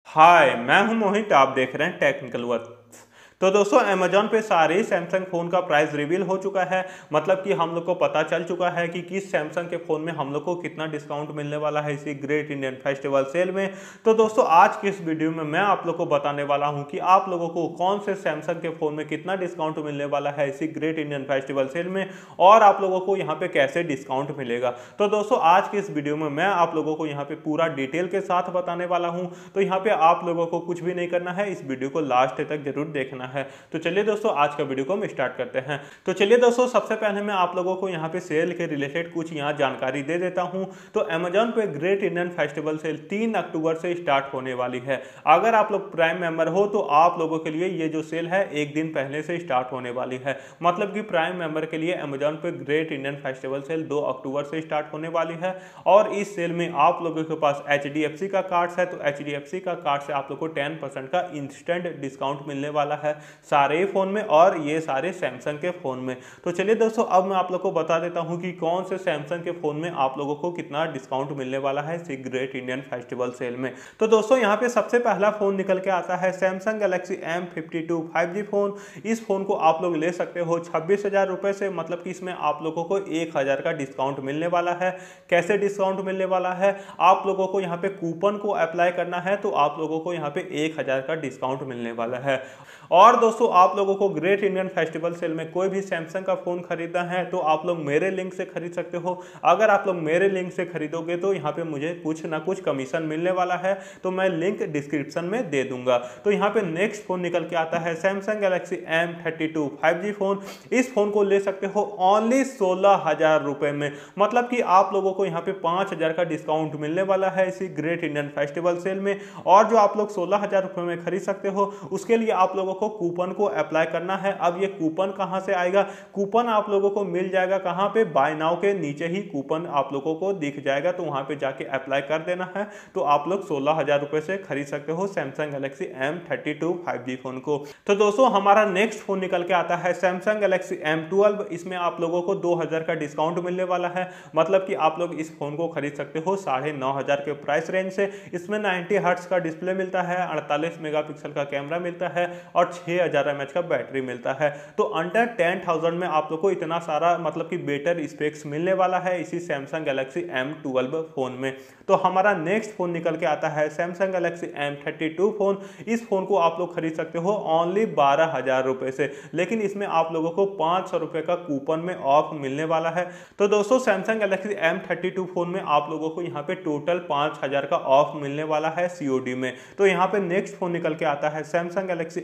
हाय, मैं हूं मोहित। आप देख रहे हैं टेक्निकल वर्क। तो दोस्तों, अमेजॉन पे सारे ही सैमसंग फ़ोन का प्राइस रिवील हो चुका है। मतलब कि हम लोग को पता चल चुका है कि किस सैमसंग के फ़ोन में हम लोग को कितना डिस्काउंट मिलने वाला है इसी ग्रेट इंडियन फेस्टिवल सेल में। तो दोस्तों, आज की इस वीडियो में मैं आप लोग को बताने वाला हूं कि आप लोगों को कौन से सैमसंग के फ़ोन में कितना डिस्काउंट मिलने वाला है इसी ग्रेट इंडियन फेस्टिवल सेल में, और आप लोगों को यहाँ पे कैसे डिस्काउंट मिलेगा। तो दोस्तों, आज की इस वीडियो में मैं आप लोगों को यहाँ पे पूरा डिटेल के साथ बताने वाला हूँ। तो यहाँ पे आप लोगों को कुछ भी नहीं करना है, इस वीडियो को लास्ट तक जरूर देखना है। तो चलिए दोस्तों, आज का वीडियो को हम स्टार्ट करते हैं। तो चलिए दोस्तों, सबसे पहले मैं आप लोगों को यहाँ पे सेल के रिलेटेड कुछ यहाँ जानकारी दे देता हूँ। तो अमेजॉन पे great Indian festival sale 3 October से स्टार्ट होने वाली है। अगर आप लोग प्राइम मेंबर हो तो आप लोगों के लिए ये जो सेल है एक दिन पहले से स्टार्ट होने वाली है। मतलब कि प्राइम मेंबर के लिए अमेजॉन पे great Indian festival sale 2 October से स्टार्ट होने वाली है। और इस सेल में आप लोगों के पास HDFC का कार्ड है तो HDFC का कार्ड से आप लोग को 10% का इंस्टेंट डिस्काउंट मिलने वाला है सारे फोन में, और ये सारे सैमसंग के फोन में। तो चलिए दोस्तों, अब मैं आप लोग को बता देता हूं कि कौन से सैमसंग के फोन में आप लोगों को कितना डिस्काउंट मिलने वाला है इस ग्रेट इंडियन फेस्टिवल सेल में। तो दोस्तों, यहाँ पे सबसे पहला फोन निकल के आता है Samsung Galaxy M52 5G phone. इस फोन को आप लोग ले सकते हो 26,000 रुपए से। मतलब कि इसमें आप लोगों को 1,000 का डिस्काउंट मिलने वाला है। कैसे डिस्काउंट मिलने वाला है, आप लोगों को यहाँ पे कूपन को अप्लाई करना है तो आप लोगों को यहाँ पे 1,000 का डिस्काउंट मिलने वाला है। और दोस्तों, आप लोगों को ग्रेट इंडियन फेस्टिवल सेल में कोई भी सैमसंग का फोन खरीदना है तो आप लोग मेरे लिंक से खरीद सकते हो। अगर आप लोग मेरे लिंक से खरीदोगे तो यहाँ पे मुझे कुछ ना कुछ कमीशन मिलने वाला है, तो मैं लिंक डिस्क्रिप्शन में दे दूंगा। तो यहाँ पे नेक्स्ट फोन निकल के आता है Samsung Galaxy M32 5G phone. इस फोन को ले सकते हो ओनली 16,000 रुपए में। मतलब कि आप लोगों को यहाँ पे 5,000 का डिस्काउंट मिलने वाला है इसी ग्रेट इंडियन फेस्टिवल सेल में। और जो आप लोग 16,000 रुपए में खरीद सकते हो उसके लिए आप लोगों को कूपन को अप्लाई करना है। अब ये कूपन कहां से आएगा, कूपन आप लोगों को मिल जाएगा कहां पे, बाय नाउ के नीचे ही कूपन आप लोगों को दिख जाएगा। तो वहां पे जाके अप्लाई कर देना है तो आप लोग 16,000 रुपए से खरीद सकते हो Samsung Galaxy M32 5G phone को। तो दोस्तों, हमारा नेक्स्ट फोन निकल के आता है सैमसंग गैलेक्सी M12। इसमें आप लोगों को 2,000 का डिस्काउंट मिलने वाला है। मतलब कि आप लोग इस फोन को खरीद सकते हो 9,500 के प्राइस रेंज से। इसमें 90 हर्ट्ज का डिस्प्ले मिलता है, 48 मेगापिक्सल का कैमरा मिलता है और 6000 mAh का बैटरी मिलता है। तो अंडर 10,000 में आप लोग को इतना सारा मतलब कि बेटर स्पेक्स मिलने वाला है इसी सैमसंग गैलेक्सी M12 फोन में। तो हमारा नेक्स्ट फोन निकल के आता है सैमसंग गैलेक्सी M32 फोन। इस फोन को आप लोग खरीद सकते हो ओनली 12,000 रुपए से, लेकिन इसमें आप लोगों को 500 रुपए का कूपन में ऑफ मिलने वाला है। तो दोस्तों, सैमसंग गैलेक्सी M32 फोन में आप लोगों को यहाँ पे टोटल 5,000 का ऑफ मिलने वाला है COD में। तो यहाँ पे नेक्स्ट फोन निकल के आता है सैमसंग गैलेक्सी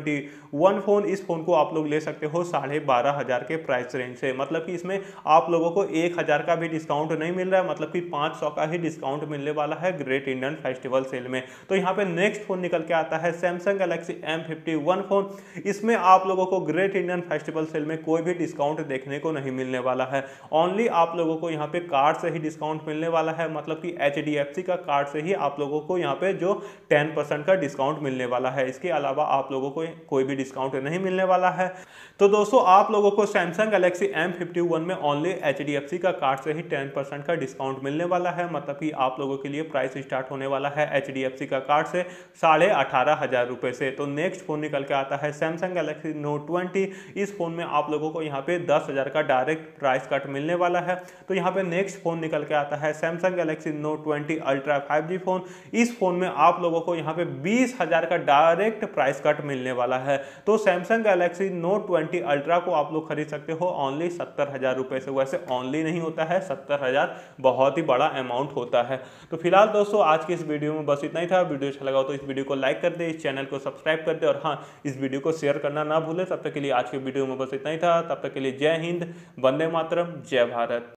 M21 फोन। इस फोन को आप लोग ले सकते हो 12,500 के प्राइस रेंज से। मतलब कि इसमें आप लोगों को 1,000 का भी डिस्काउंट नहीं मिल रहा है, मतलब कि 500 का ही डिस्काउंट मिलने वाला है ग्रेट इंडियन फेस्टिवल सेल में। तो यहाँ पे नेक्स्ट फोन निकल के आता है सैमसंग गैलेक्सी M51 फोन। इसमें आप लोगों को ग्रेट इंडियन फेस्टिवल सेल में कोई भी डिस्काउंट देखने को नहीं मिलने वाला है। ओनली आप लोगों को यहाँ पे कार्ड से ही डिस्काउंट मिलने वाला है। मतलब कि HDFC का कार्ड से ही आप लोगों को यहाँ पे जो 10% का डिस्काउंट मिलने वाला है। इसके अलावा आप लोगों को कोई भी डिस्काउंट नहीं मिलने वाला है। तो दोस्तों, आप लोगों को सैमसंग गैलेक्सी M51 में ओनली HDFC का कार्ड से ही 10% का डिस्काउंट मिलने वाला है। मतलब कि आप लोगों के लिए प्राइस स्टार्ट होने वाला है HDFC का कार्ड से 18,500 रुपए से। तो नेक्स्ट फोन निकल के आता है सैमसंग गैलेक्सी Note 20। इस फोन में आप लोगों को यहाँ पे 10,000 का डायरेक्ट प्राइस कट मिलने वाला है। तो यहाँ पे नेक्स्ट फोन निकल के आता है Samsung Galaxy Note 20 Ultra 5G phone. इस फोन में आप लोगों को यहाँ पे 20,000 का डायरेक्ट प्राइस कट मिलने वाला है। तो सैमसंग गैलेक्सी Note 20 अल्ट्रा को आप लोग खरीद सकते हो ओनली 70,000 रुपए से। वैसे ओनली नहीं होता है, 70,000 बहुत ही बड़ा अमाउंट होता है। तो फिलहाल दोस्तों, आज की इस वीडियो में बस इतना ही था। वीडियो अच्छा लगा तो इस वीडियो को लाइक कर दे, इस चैनल को सब्सक्राइब कर दे और हाँ, इस वीडियो को शेयर करना ना भूले। तब तक के लिए आज के वीडियो में बस इतना ही था। तब तक के लिए जय हिंद, वंदे मातरम, जय भारत।